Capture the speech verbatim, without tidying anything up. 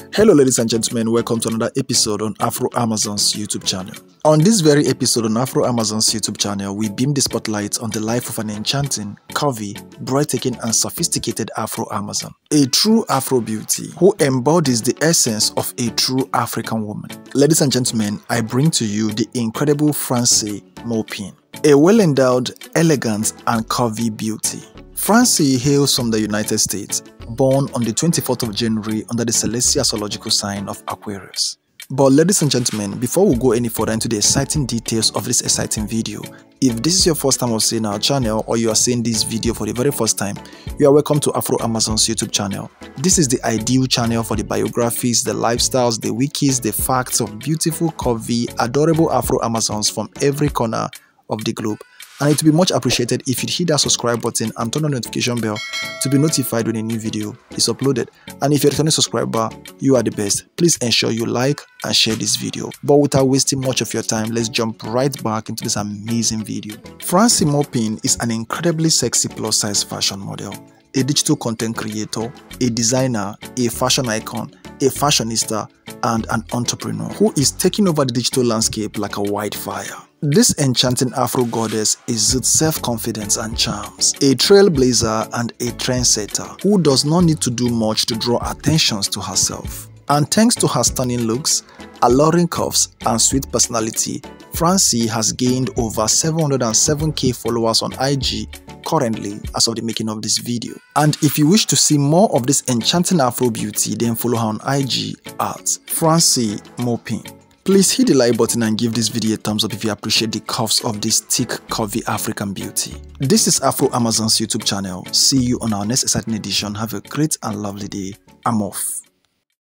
Hello ladies and gentlemen, welcome to another episode on Afro Amazon's YouTube channel. On this very episode on Afro Amazon's YouTube channel, we beam the spotlight on the life of an enchanting, curvy, breathtaking and sophisticated Afro Amazon. A true Afro beauty who embodies the essence of a true African woman. Ladies and gentlemen, I bring to you the incredible Francie Maupin, a well-endowed, elegant and curvy beauty. Francie hails from the United States, born on the twenty-fourth of January under the celestial astrological sign of Aquarius. But ladies and gentlemen, before we go any further into the exciting details of this exciting video, if this is your first time of seeing our channel or you are seeing this video for the very first time, you are welcome to Afro Amazon's YouTube channel. This is the ideal channel for the biographies, the lifestyles, the wikis, the facts of beautiful, curvy, adorable Afro Amazons from every corner of the globe. And it would be much appreciated if you'd hit that subscribe button and turn on the notification bell to be notified when a new video is uploaded. And if you're a returning subscriber, you are the best. Please ensure you like and share this video. But without wasting much of your time, let's jump right back into this amazing video. Francie Maupin is an incredibly sexy plus-size fashion model, a digital content creator, a designer, a fashion icon, a fashionista, and an entrepreneur who is taking over the digital landscape like a wildfire. This enchanting Afro goddess exudes self-confidence and charms, a trailblazer and a trendsetter who does not need to do much to draw attention to herself. And thanks to her stunning looks, alluring curves, and sweet personality, Francie has gained over seven hundred seven K followers on I G currently as of the making of this video. And if you wish to see more of this enchanting Afro beauty, then follow her on I G at Francie Maupin. Please hit the like button and give this video a thumbs up if you appreciate the curves of this thick, curvy African beauty. This is Afro Amazon's YouTube channel. See you on our next exciting edition. Have a great and lovely day. I'm off.